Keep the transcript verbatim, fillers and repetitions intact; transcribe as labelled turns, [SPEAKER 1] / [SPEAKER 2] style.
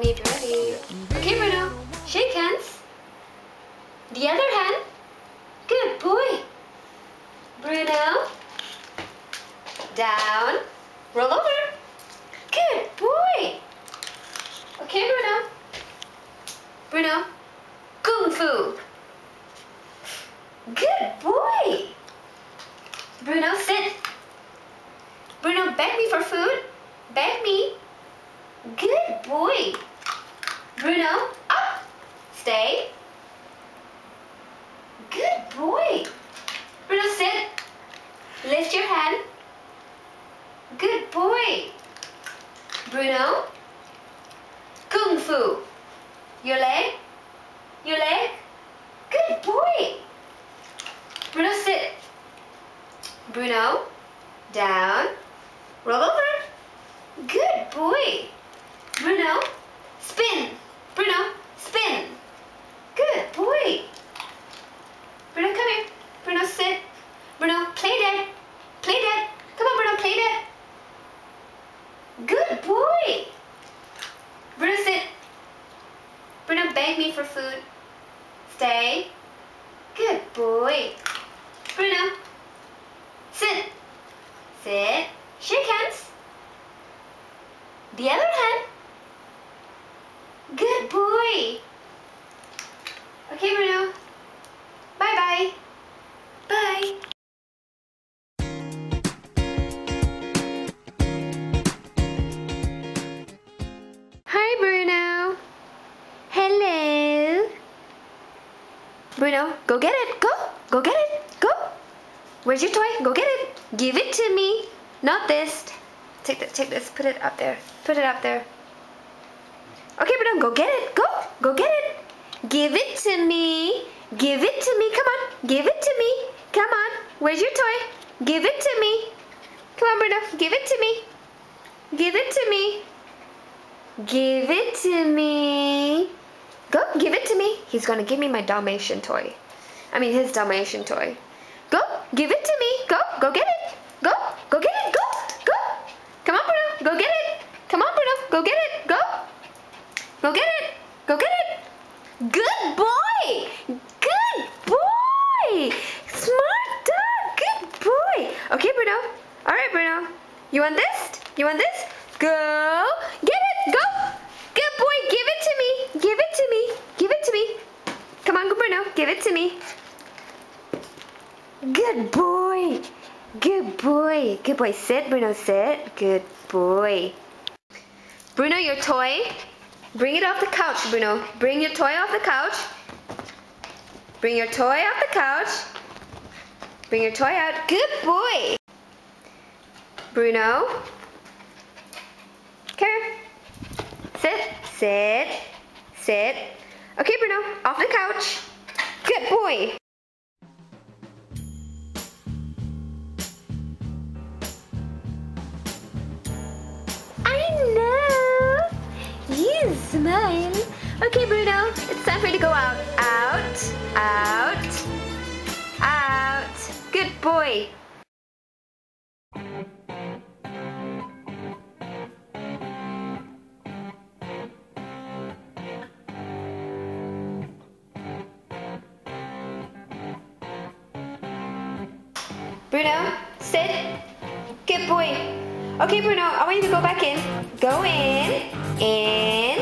[SPEAKER 1] me if you're ready. Okay, Bruno. Shake hands. The other hand. Good boy. Bruno. Down. Roll over. Good boy. Okay, Bruno. Bruno. Kung Fu. Good boy. Bruno, sit. Bruno, beg me for food. Beg me. Good boy. Bruno, up. Stay. Good boy. Bruno, sit. Lift your hand. Good boy. Bruno, Kung Fu. Your leg. Your leg. Good boy. Bruno, sit. Bruno, down. Roll over. Good boy. Bruno, spin. Bruno, spin. Good boy. Bruno, come here. Bruno, sit. Bruno, play dead. Play dead. Come on, Bruno, play dead. Good boy. Bruno, sit. Bruno, beg me for food. Stay. Good boy. Bruno, sit. Sit. Shake hands. The other hand. Good boy. Okay, Bruno. Bye-bye. Bye. Hi, Bruno. Hello. Bruno, go get it. Go. Go get it. Go. Where's your toy? Go get it. Give it to me. Not this. Take that. Take this. Put it up there. Put it up there. Okay, Bruno, go get it. Go. Go get it. Give it to me. Give it to me. Come on. Give it to me. Come on. Where's your toy? Give it to me. Come on, Bruno. Give it to me. Give it to me. Give it to me. Go. Give it to me. He's going to give me my Dalmatian toy. I mean, his Dalmatian toy. Go. Give it to me. Go. Go get it. Go. Go get it. Go. Go. Come on, Bruno. Go get it. Come on, Bruno. Go get it. Go. Go get it. Go get it. Good boy. Good boy. Smart dog. Good boy. Okay, Bruno. All right, Bruno. You want this? You want this? Go. Get it. Go. Good boy. Give it to me. Give it to me. Give it to me. Come on, Bruno. Give it to me. Good boy. Good boy. Good boy. Sit, Bruno. Sit. Good boy. Bruno, your toy. Bring it off the couch, Bruno. Bring your toy off the couch. Bring your toy off the couch. Bring your toy out. Good boy. Bruno. Come here. Sit. Sit. Sit. Okay, Bruno. Off the couch. Good boy. You smile. Okay, Bruno, it's time for you to go out. Out, out, out. Good boy. Bruno, sit. Good boy. Okay, Bruno, I want you to go back in. Go in, in.